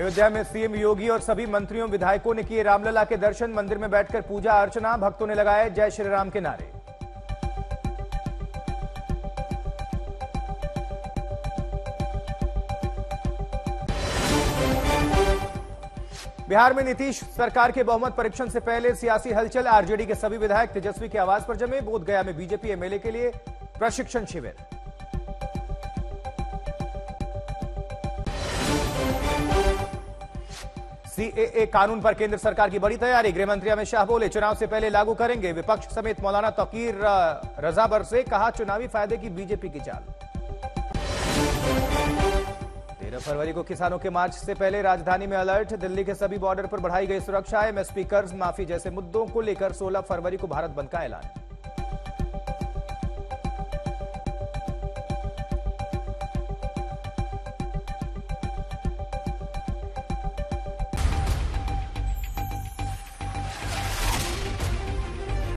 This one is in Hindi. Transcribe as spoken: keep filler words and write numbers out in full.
अयोध्या में सीएम योगी और सभी मंत्रियों विधायकों ने किए रामलला के दर्शन। मंदिर में बैठकर पूजा अर्चना, भक्तों ने लगाए जय श्री राम के नारे। बिहार में नीतीश सरकार के बहुमत परीक्षण से पहले सियासी हलचल। आरजेडी के सभी विधायक तेजस्वी के आवास पर जमे। बोधगया में बीजेपी एमएलए के लिए प्रशिक्षण शिविर। सीएए कानून पर केंद्र सरकार की बड़ी तैयारी। गृह मंत्री अमित शाह बोले चुनाव से पहले लागू करेंगे। विपक्ष समेत मौलाना तौकीर रजा बरसे, कहा चुनावी फायदे की बीजेपी की चाल। तेरह फरवरी को किसानों के मार्च से पहले राजधानी में अलर्ट। दिल्ली के सभी बॉर्डर पर बढ़ाई गई सुरक्षा। एमएसपी कर्ज माफी जैसे मुद्दों को लेकर सोलह फरवरी को भारत बंद का ऐलान।